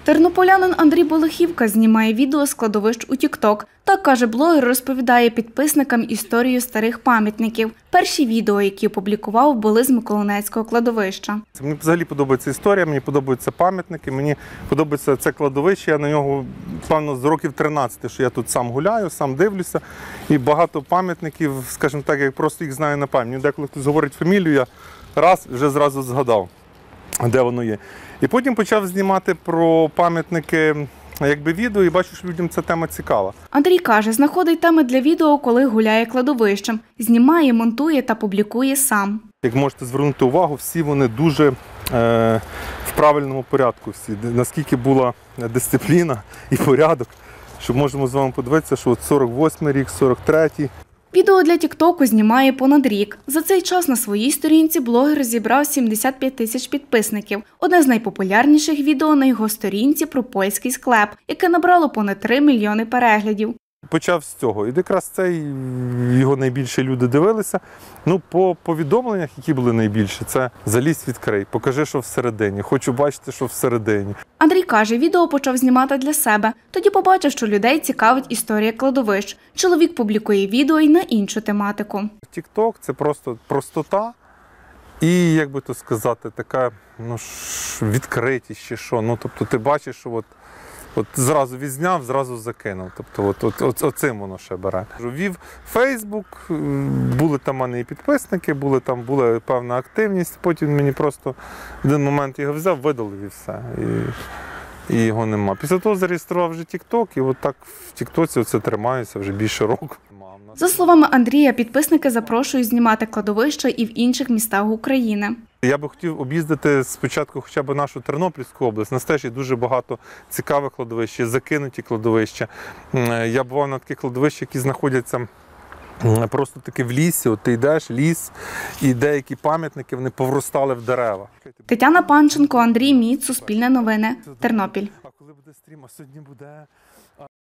Тернополянин Андрій Болохівка знімає відео з кладовищ у TikTok. Так, каже блогер, розповідає підписникам історію старих пам'ятників. Перші відео, які опублікував, були з Миколинецького кладовища. Мені взагалі подобається історія, мені подобаються пам'ятники, мені подобається це кладовище. Я на нього, певно, з років 13, що я тут сам гуляю, сам дивлюся. І багато пам'ятників, скажімо так, я просто їх знаю на пам'ять. Деколи хтось говорить фамілію, я раз вже зразу згадав, де воно є. І потім почав знімати про пам'ятники відео і бачу, що людям ця тема цікава. Андрій каже, знаходить теми для відео, коли гуляє кладовищем. Знімає, монтує та публікує сам. Як можете звернути увагу, всі вони дуже в правильному порядку. Всі. Наскільки була дисципліна і порядок, що можемо з вами подивитися, що от 48-й рік, 43-й. Відео для TikTok знімає понад рік. За цей час на своїй сторінці блогер зібрав 75 тисяч підписників. Одне з найпопулярніших відео на його сторінці про польський склеп, яке набрало понад 3 мільйони переглядів. Почав з цього. І якраз це його найбільше люди дивилися. Ну, по повідомленнях, які були найбільше, це «Залізь, відкрий», «Покажи, що всередині», «Хочу бачити, що всередині». Андрій каже, відео почав знімати для себе. Тоді побачив, що людей цікавить історія кладовищ. Чоловік публікує відео й на іншу тематику. TikTok – це просто простота і, як би то сказати, така відкритість чи що. Ну, тобто ти бачиш, що от зразу відзняв, зразу закинув. Тобто оцим воно ще бере. Вів Фейсбук, були там у мене і підписники, була певна активність. Потім мені просто в один момент його взяв, видалив і все. І його нема. Після того зареєстрував вже TikTok, і от так в TikTok оце тримаюся вже більше року. За словами Андрія, підписники запрошують знімати кладовища і в інших містах України. Я би хотів об'їздити спочатку хоча б нашу Тернопільську область. На стежі дуже багато цікавих кладовищ, закинуті кладовища. Я бував на таких кладовищах, які знаходяться просто таки в лісі. От ти йдеш, ліс, і деякі пам'ятники вони повростали в дерева. Тетяна Панченко, Андрій Міц, Суспільне новини, Тернопіль. А коли буде стрім? А сьогодні буде...